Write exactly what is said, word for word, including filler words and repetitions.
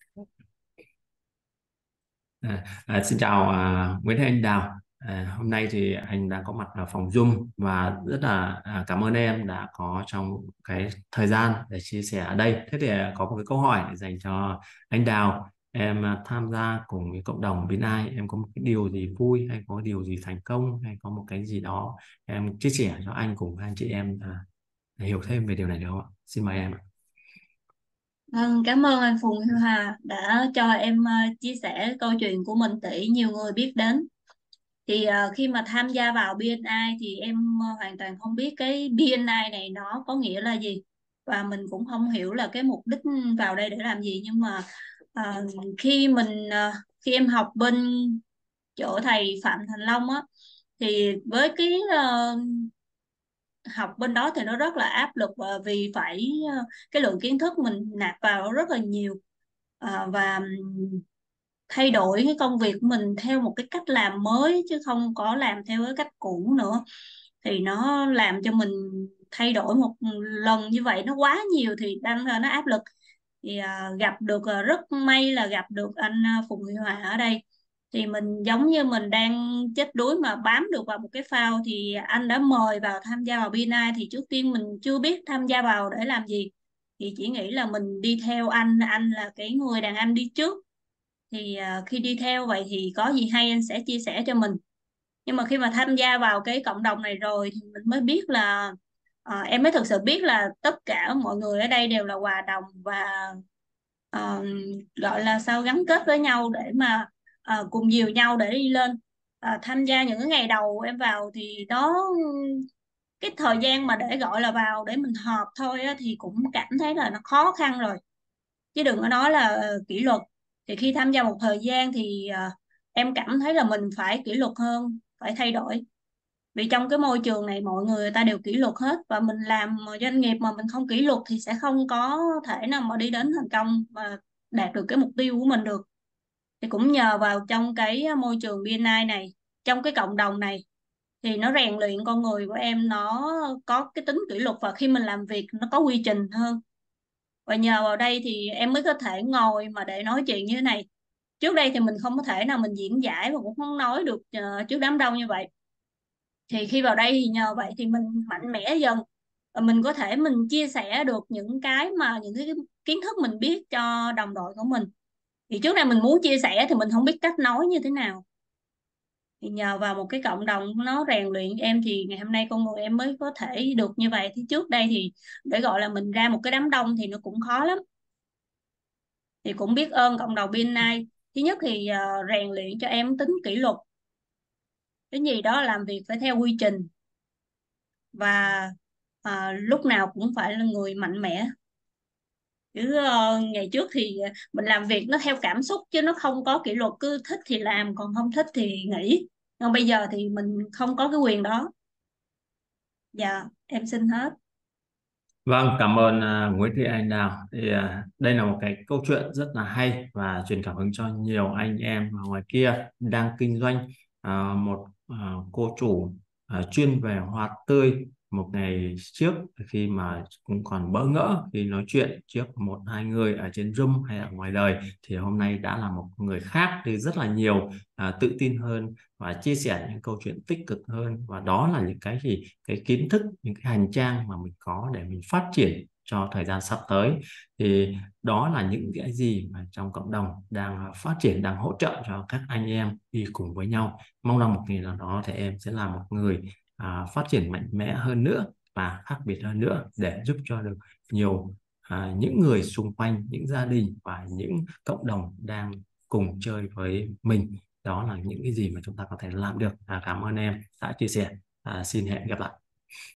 À, à, xin chào à, Nguyễn Thế Anh Đào. À, hôm nay thì anh đã có mặt ở phòng Zoom và rất là à, cảm ơn em đã có trong cái thời gian để chia sẻ ở đây. Thế thì à, có một cái câu hỏi để dành cho anh Đào. Em à, tham gia cùng với cộng đồng bên ai, em có một cái điều gì vui hay có điều gì thành công hay có một cái gì đó em chia sẻ cho anh cùng với anh chị em à, để hiểu thêm về điều này được không ạ? Xin mời em ạ. Vâng, cảm ơn anh Phùng Hiếu Hà đã cho em ờ, chia sẻ câu chuyện của mình để nhiều người biết đến. Thì ờ, khi mà tham gia vào bê en i thì em ờ, hoàn toàn không biết cái bê en i này nó có nghĩa là gì, và mình cũng không hiểu là cái mục đích vào đây để làm gì. Nhưng mà ờ, khi mình ờ, khi em học bên chỗ thầy Phạm Thành Long á, thì với cái ờ, học bên đó thì nó rất là áp lực, và vì phải ờ, cái lượng kiến thức mình nạp vào nó rất là nhiều. Ờ, và ừm, thay đổi cái công việc của mình theo một cái cách làm mới chứ không có làm theo cái cách cũ nữa, thì nó làm cho mình thay đổi một lần như vậy nó quá nhiều thì đâm ra nó áp lực. Thì à, gặp được à, rất may là gặp được anh à, Phùng Huy Hòa ở đây. Thì mình giống như mình đang chết đuối mà bám được vào một cái phao, thì anh đã mời vào tham gia vào bê en i. Thì trước tiên mình chưa biết tham gia vào để làm gì, thì chỉ nghĩ là mình đi theo anh anh là cái người đàn anh đi trước. Thì à, khi đi theo vậy thì có gì hay anh sẽ chia sẻ cho mình. Nhưng mà khi mà tham gia vào cái cộng đồng này rồi thì mình mới biết là à, em mới thực sự biết là tất cả mọi người ở đây đều là hòa đồng, và ờ, gọi là sao, gắn kết với nhau để mà ờ, cùng dìu nhau để đi lên. À, tham gia những cái ngày đầu em vào thì đó, cái thời gian mà để gọi là vào để mình họp thôi á, thì cũng cảm thấy là nó khó khăn rồi, chứ đừng có nói là ờ, kỷ luật. Thì khi tham gia một thời gian thì ờ, em cảm thấy là mình phải kỷ luật hơn, phải thay đổi. Vì trong cái môi trường này mọi người, người ta đều kỷ luật hết, và mình làm mà doanh nghiệp mà mình không kỷ luật thì sẽ không có thể nào mà đi đến thành công và đạt được cái mục tiêu của mình được. Thì cũng nhờ vào trong cái môi trường bê en i này, trong cái cộng đồng này, thì nó rèn luyện con người của em, nó có cái tính kỷ luật, và khi mình làm việc nó có quy trình hơn. Và nhờ vào đây thì em mới có thể ngồi mà để nói chuyện như thế này. Trước đây thì mình không có thể nào mình diễn giải và cũng không nói được ờ, trước đám đông như vậy. Thì khi vào đây thì nhờ vậy thì mình mạnh mẽ dần, và mình có thể mình chia sẻ được những cái mà những cái kiến thức mình biết cho đồng đội của mình. Thì trước đây mình muốn chia sẻ thì mình không biết cách nói như thế nào, thì nhờ vào một cái cộng đồng nó rèn luyện em thì ngày hôm nay con người em mới có thể được như vậy. Thì trước đây thì để gọi là mình ra một cái đám đông thì nó cũng khó lắm. Thì cũng biết ơn cộng đồng bê en i. Thứ nhất thì ờ, rèn luyện cho em tính kỷ luật, cái gì đó làm việc phải theo quy trình, và ờ, lúc nào cũng phải là người mạnh mẽ. Chứ ờ, ngày trước thì mình làm việc nó theo cảm xúc chứ nó không có kỷ luật, cứ thích thì làm còn không thích thì nghỉ. Nhưng bây giờ thì mình không có cái quyền đó. Dạ em xin hết. Vâng, cảm ơn à, Nguyễn Thị Anh Đào. Thì à, đây là một cái câu chuyện rất là hay và truyền cảm hứng cho nhiều anh em ở ngoài kia đang kinh doanh. À, một à, cô chủ à, chuyên về hoa tươi một ngày trước khi mà cũng còn bỡ ngỡ khi nói chuyện trước một hai người ở trên Zoom hay ở ngoài đời, thì hôm nay đã là một người khác thì rất là nhiều à, tự tin hơn và chia sẻ những câu chuyện tích cực hơn, và đó là những cái gì, cái kiến thức, những cái hành trang mà mình có để mình phát triển cho thời gian sắp tới. Thì đó là những cái gì mà trong cộng đồng đang phát triển, đang hỗ trợ cho các anh em đi cùng với nhau. Mong rằng một ngày nào đó thì em sẽ là một người à, phát triển mạnh mẽ hơn nữa và khác biệt hơn nữa để giúp cho được nhiều à, những người xung quanh, những gia đình và những cộng đồng đang cùng chơi với mình. Đó là những cái gì mà chúng ta có thể làm được. À, cảm ơn em đã chia sẻ. À, xin hẹn gặp lại.